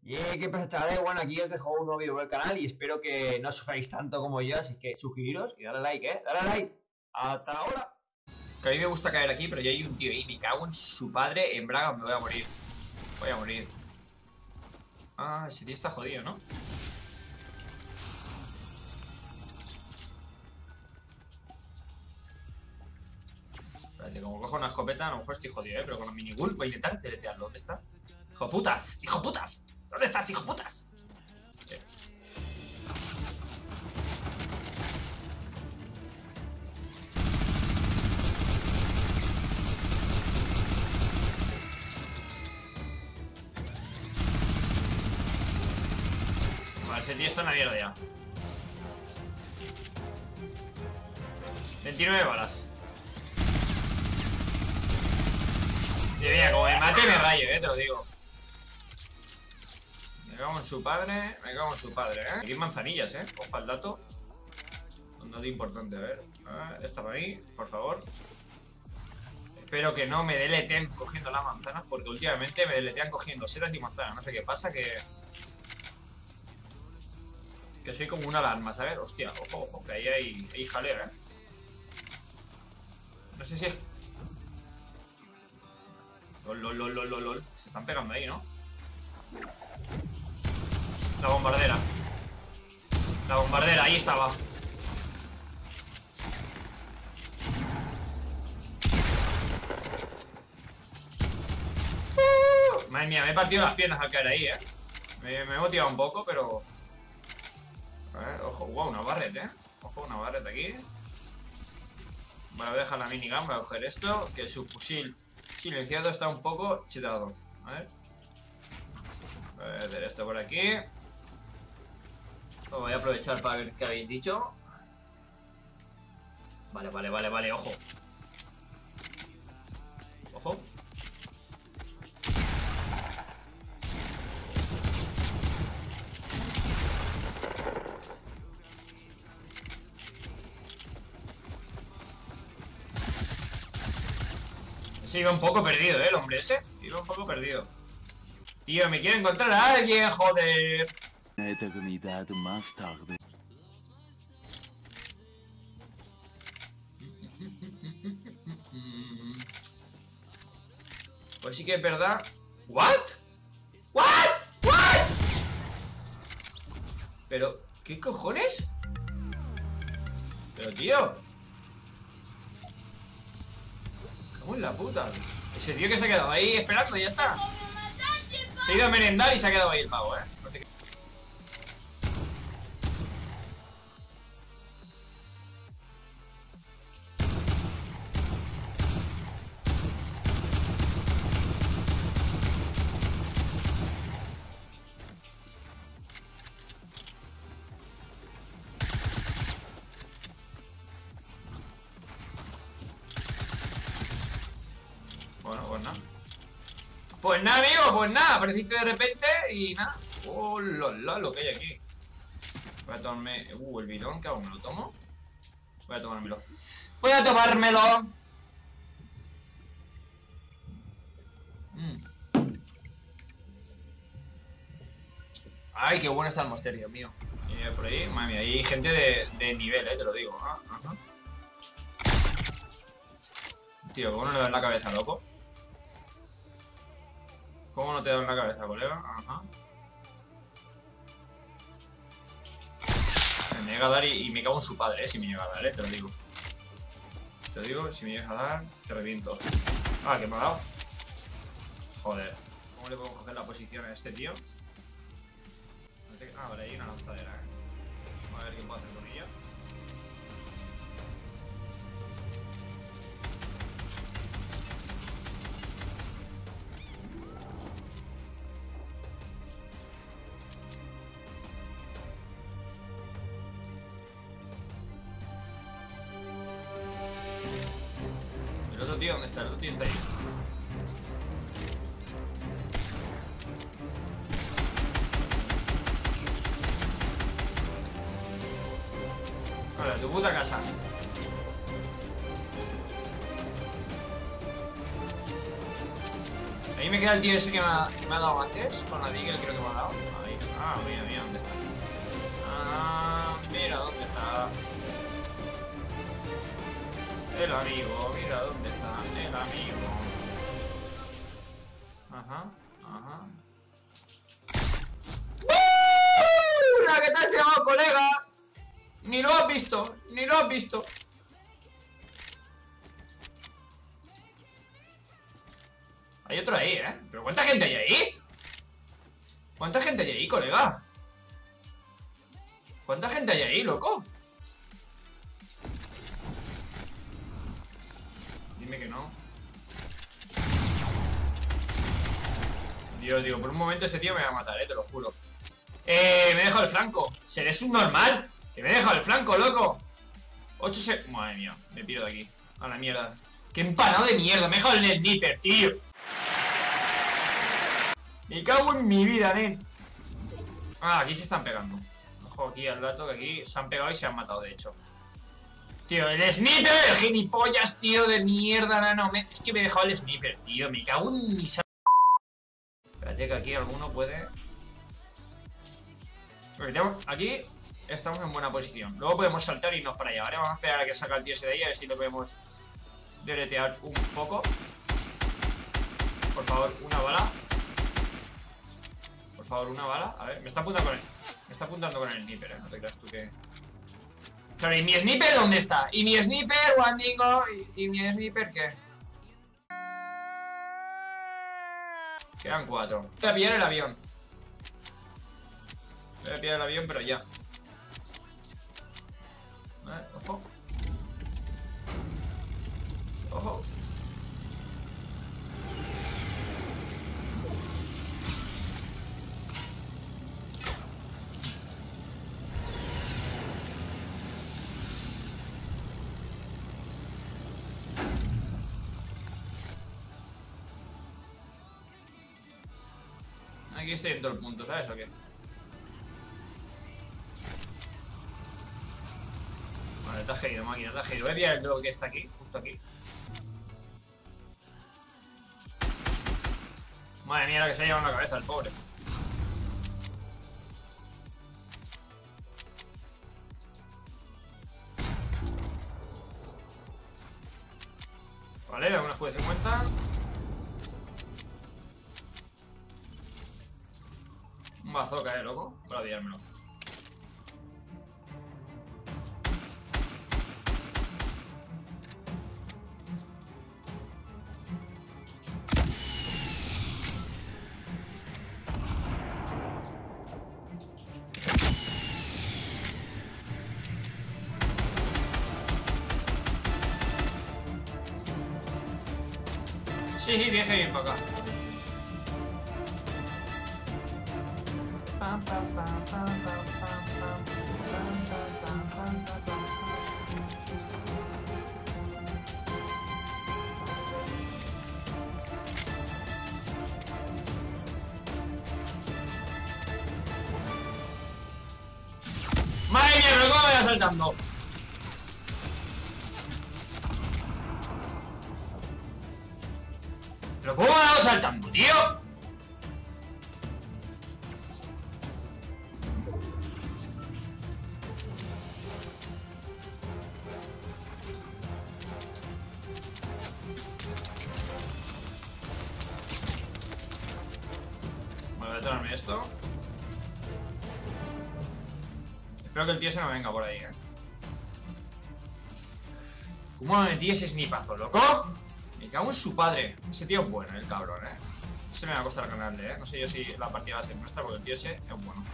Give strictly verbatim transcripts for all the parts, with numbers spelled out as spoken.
Y qué pasa, chavales, bueno, aquí os dejo un nuevo vídeo por el canal y espero que no sufráis tanto como yo, así que suscribiros y dale like, eh, dale like. Hasta ahora. Que a mí me gusta caer aquí, pero ya hay un tío ahí, me cago en su padre, en Braga, me voy a morir. Voy a morir. Ah, ese tío está jodido, ¿no? Espérate, como cojo una escopeta, a lo mejor estoy jodido, ¿eh? Pero con los minigul voy a intentar teletearlo. ¿Dónde está? ¡Hijo putas! ¡Hijo putas! ¿Dónde estás, hijo putas? Sí. Vale, ese tío está en la mierda ya. veintinueve balas. Sí, mira, como me mate me rayo, eh, te lo digo. Me cago en su padre, me cago en su padre, eh. Aquí hay manzanillas, eh. Ojo al dato. Un dato importante, a ver. Ah, esta para ahí, por favor. Espero que no me deleten cogiendo las manzanas, porque últimamente me deletean cogiendo setas y manzanas. No sé qué pasa, que... Que soy como una alarma, ¿sabes? Hostia, ojo, ojo, que ahí hay, hay jaleo, eh. No sé si es... Lol, lol, lol, lol, lol, lol. Se están pegando ahí, ¿no? La bombardera. La bombardera, ahí estaba. Uh, madre mía, me he partido las piernas al caer ahí, eh. Me, me he motivado un poco, pero... A ver, ojo, wow, una barret, eh. Ojo, una barret aquí. Vale, voy a dejar la minigun, voy a coger esto. Que su fusil silenciado está un poco chetado. A ver. Voy a hacer esto por aquí. Lo voy a aprovechar para ver qué habéis dicho. Vale, vale, vale, vale, ojo. Ojo. Se iba un poco perdido, ¿eh? El hombre ese. Iba un poco perdido. Tío, me quiere encontrar a alguien, joder. Una eternidad más tarde. Pues sí que es verdad. ¿What? ¿What? ¿What? Pero, ¿qué cojones? Pero, tío. Cago en la puta. Ese tío que se ha quedado ahí esperando, ya está. Se ha ido a merendar y se ha quedado ahí el pavo, eh. No te... Bueno, pues nada. Pues nada, amigo, pues nada. Apareciste de repente y nada. Oh, la, lo que hay aquí. Voy a tomarme... Uh, el bidón, ¿qué hago? ¿Me lo tomo? Voy a tomármelo. Voy a tomármelo. Mm. Ay, qué bueno está el monster, Dios mío. Y por ahí, madre mía, hay gente de, de nivel, eh, te lo digo. Ah, ajá. Tío, ¿cómo no le das la cabeza, loco? ¿Cómo no te dan la cabeza, colega? Ajá. Me llega a dar y, y me cago en su padre, eh, si me llega a dar, eh, te lo digo. Te lo digo, si me llegas a dar, te reviento. Ah, que me ha dado. Joder. ¿Cómo le podemos coger la posición a este tío? Ah, vale, hay una lanzadera, eh. Vamos a ver qué puedo hacer con ella. ¿El otro tío dónde está? El otro tío está ahí. Vale, tu puta casa. Ahí me queda el tío ese que me ha, me ha dado antes. Con la Deagle creo que me ha dado. Ahí. Ah, mira, mira dónde está. Ah, mira dónde está. El amigo, mira dónde está. El amigo. Ajá, ajá. ¡Uh! ¿Qué te has llamado, colega? Ni lo has visto, ni lo has visto. Hay otro ahí, ¿eh? ¿Pero cuánta gente hay ahí? ¿Cuánta gente hay ahí, colega? ¿Cuánta gente hay ahí, loco? Dime que no. Dios, digo, por un momento ese tío me va a matar, eh, te lo juro. Eh, me he dejado el flanco. ¿Seré subnormal? Que me he dejado el flanco, loco. ocho se... Madre mía, me piro de aquí. A la mierda. ¡Qué empanado de mierda! Me he dejado el sniper, tío. Me cago en mi vida, nen. Ah, aquí se están pegando. Ojo aquí al dato, que aquí se han pegado y se han matado, de hecho. Tío, el sniper, el gilipollas, tío, de mierda, nano. Me... Es que me he dejado el sniper, tío. Me cago en mi... Espérate que aquí alguno puede... Aquí estamos en buena posición. Luego podemos saltar y irnos para allá, ¿vale? Vamos a esperar a que salga el tío ese de ahí, a ver si lo podemos deletear un poco. Por favor, una bala. Por favor, una bala. A ver, me está apuntando con el... Me está apuntando con el sniper, ¿eh? No te creas tú que... Claro, ¿y mi sniper dónde está? ¿Y mi sniper, Wandingo? ¿Y, y mi sniper qué? Quedan cuatro. Voy a pillar el avión. Voy a pillar el avión, pero ya. Vale, ojo. Ojo. Aquí estoy en todo el punto, ¿sabes o qué? Vale, te has caído, máquina, te has caído. Voy a pillar el drop que está aquí, justo aquí. Madre mía, la que se ha llevado en la cabeza el pobre. Vale, le hago una escudo de cincuenta. Un bazooka, eh, loco. Para pillármelo. Sí, sí, tienes que ir para acá. ¡Madre mía, pero cómo me va saltando! ¿Pero cómo me va saltando, tío? Vale, voy a tomarme esto. Espero que el tío se no venga por ahí, eh. ¿Cómo me metí ese snipazo, loco? Me cago en su padre. Ese tío es bueno, el cabrón, eh. Ese me va a costar ganarle, eh. No sé yo si la partida va a ser nuestra, porque el tío ese es bueno.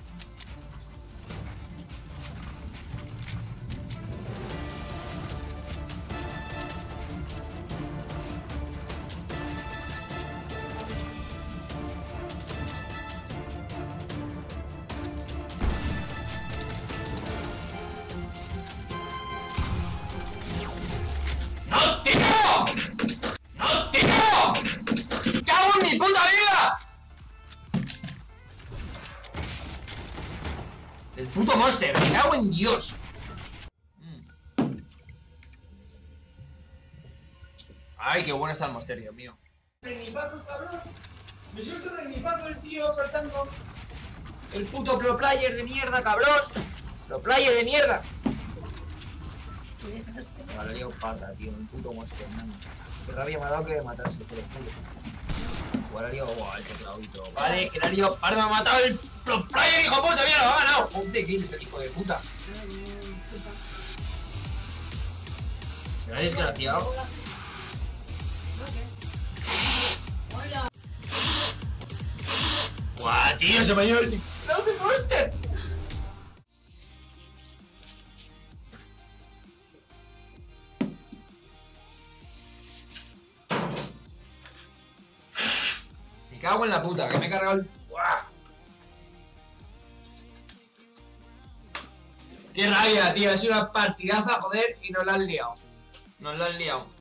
El puto monster, me cago en Dios. Mm. Ay, qué bueno está el monster, Dios mío. Renipazo, cabrón. Me suelto un renipazo el tío saltando. El puto pro player de mierda, cabrón. Pro player de mierda. ¿Qué es este? Me valería un parda, tío. Un puto monstruo, man. Qué rabia me ha dado que matarse, te lo juro. Valería, wow, el tecladito. Vale, que Darío Parda me ha matado el pro player, hijo de puta, mierda, lo ha ganado. once kills el hijo de puta. Se me ha desgraciado. ¡Guau, tío! ¡Se me ha ido el teclado de Monster! Me cago en la puta, que me he cargado el... ¡Guau! ¡Qué rabia, tío! Ha sido una partidaza, joder, y nos la han liado. Nos la han liado.